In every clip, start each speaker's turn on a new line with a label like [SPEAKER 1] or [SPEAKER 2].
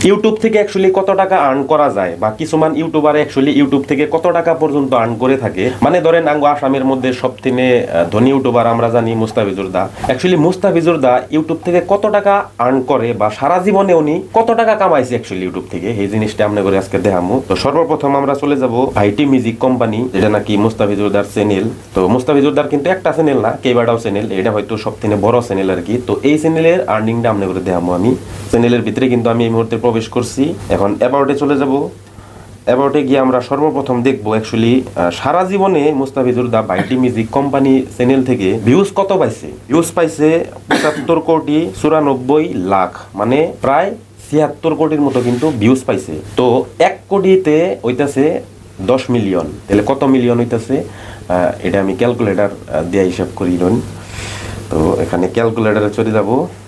[SPEAKER 1] YouTube থেকে actually কত টাকা আর্ন করা যায় বা কিছুমান ইউটিউবার অ্যাকচুয়ালি ইউটিউব থেকে কত টাকা পর্যন্ত আর্ন করে থাকে। মানে ধরেন আঙ্গো আসামের মধ্যে সবথেকে ধনী ইউটিউবার আমরা জানি মুস্তাফিজুর দা। অ্যাকচুয়ালি মুস্তাফিজুর দা ইউটিউব থেকে কত টাকা আর্ন করে বা সারা জীবনে উনি কত টাকা কামাইছে অ্যাকচুয়ালি ইউটিউব থেকে, এই জিনিসটা আমরা করে আজকে দেখামু। তো সর্বপ্রথম আমরা চলে যাব ভাইটি মিউজিক কোম্পানি, যেটা নাকি মুস্তাফিজুর দার চ্যানেল। তো মুস্তাফিজুর দার কিন্তু একটা চ্যানেল না, কেবাটাও চ্যানেল, এটা হয়তো সবথেকে বড় চ্যানেল আর কি। তো এই চ্যানেলের আর্নিংটা আমরা করে দেখামু। আমি চ্যানেলের ভিতরে কিন্তু আমি এই মুহূর্তে প্রবেশ করছি। এখন অ্যাবাউটে চলে যাব। অ্যাবাউটে গিয়ে আমরা সর্বপ্রথম দেখবো অ্যাকচুয়ালি সারা জীবনে মুস্তাফিজুর দা ভাইটি মিউজিক কোম্পানি চ্যানেল থেকে ভিউজ কত পাইছে। ভিউজ পাইছে 75,94,00,000, মানে প্রায় 76 কোটির মতো কিন্তু ভিউজ পাইছে। তো 1 কোটিতে হইতাছে 10 মিলিয়ন, তাহলে কত মিলিয়ন হইতাছে এটা আমি ক্যালকুলেটর দিয়ে হিসাব করি লন। তো এখানে ক্যালকুলেটরে চলে যাব।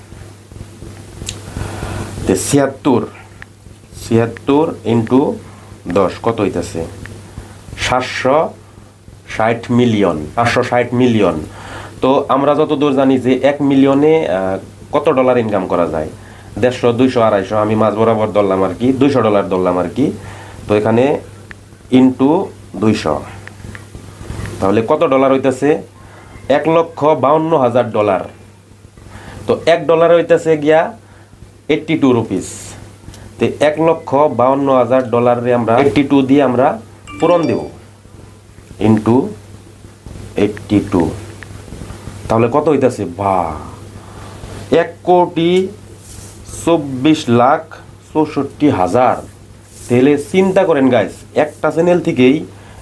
[SPEAKER 1] 76 ইন্টু 10 কত হইতাছে 760 মিলিয়ন। 760 মিলিয়ন। তো আমরা যতদূর জানি যে 1 মিলিয়নে কত ডলার ইনকাম করা যায়, 150, 200, 250, আমি মাঝ বরাবর ধরলাম আর কি, $200 ধরলাম আর কি। তো এখানে ইন্টু 200, তাহলে কত ডলার হইতাছে $1,52,000। তো $1 হইতাছে গিয়া 82 রুপিস। তো $1,52,000 আমরা 82 দিয়ে আমরা পূরণ দেব ইন্টু 82, তাহলে কত হইতাছে 1,24,64,000। তাহলে চিন্তা করেন গাইস, একটা চ্যানেল থেকেই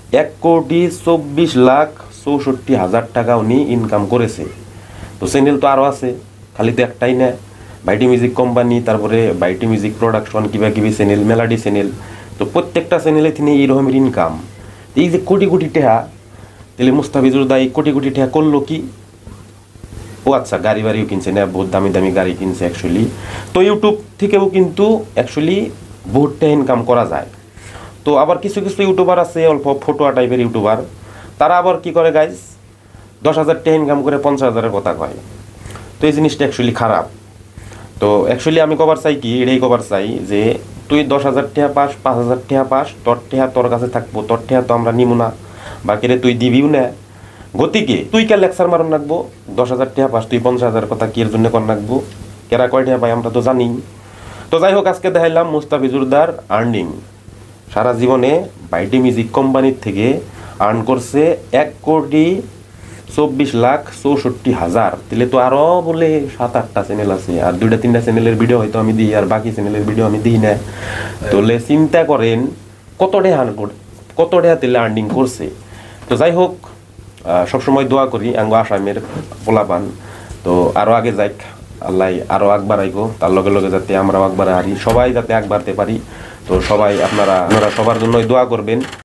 [SPEAKER 1] 1,24,64,000 টাকা উনি ইনকাম করেছে। তো চ্যানেল তো আরও আছে, খালি তো একটাই না, ভাইটি মিউজিক কোম্পানি, তারপরে ভাইটি মিউজিক প্রোডাকশন, কিবা কিবি চ্যানেল, মেলাডি চ্যানেল। তো প্রত্যেকটা চ্যানেলে তিনি এইরকমের ইনকাম। এই যে কোটি কোটি টাকা, তাহলে মুস্তাফিজুর দা কোটি কোটি টাকা করলো কি? ও আচ্ছা, গাড়ি বাড়িও কিনছে না, বহুত দামি দামি গাড়ি কিনছে অ্যাকচুয়ালি। তো ইউটিউব থেকেও কিন্তু অ্যাকচুয়ালি বহুতটা ইনকাম করা যায়। তো আবার কিছু কিছু ইউটিউবার আছে অল্প ফটোয়া টাইপের ইউটিউবার, তারা আবার কি করে গাইজ, 10,000 টাকা ইনকাম করে 50,000-এর কথা কয়। তো এই জিনিসটা অ্যাকচুয়ালি খারাপ। তো অ্যাকচুয়ালি আমি কবার চাই কি, এটাই কবার চাই যে তুই 10,000 টাকা পাস, 5,000 টাকা পাস, তোর টাকা তোর কাছে থাকবো, তোর টাকা তো আমরা নিব না, বাকিরে তুই দিবিও না। গতিকে তুই কে লেকচার মারন রাখবো, 10,000 টাকা পাস, তুই 50,000 কথা কি এর জন্য কর রাখবো, কেরা কয় টাকা পাই আমরা তো জানি। তো যাই হোক, আজকে দেখাইলাম মুস্তাফিজুর দার আর্নিং। সারা জীবনে ভাইটি মিউজিক কোম্পানির থেকে আর্ন করছে 1,24,64,000। তাহলে তো আরও বলে 7-8টা চ্যানেল আছে, আর 2-3টা চ্যানেলের ভিডিও হয়তো আমি দিই, আর বাকি চ্যানেলের ভিডিও আমি দিই না। তাহলে চিন্তা করেন কত টাকা তাহলে আর্নিং করছে। তো যাই হোক, সবসময় দোয়া করি আঙ্গো আসামের পোলাপান তো আরও আগে যাক, আল্লাহ আরও আগ বাড়াইবো, তার লগে লগে যাতে আমরাও আগ বাড়াই, সবাই যাতে আগ বাড়তে পারি। তো সবাই আপনারা সবার জন্যই দোয়া করবেন।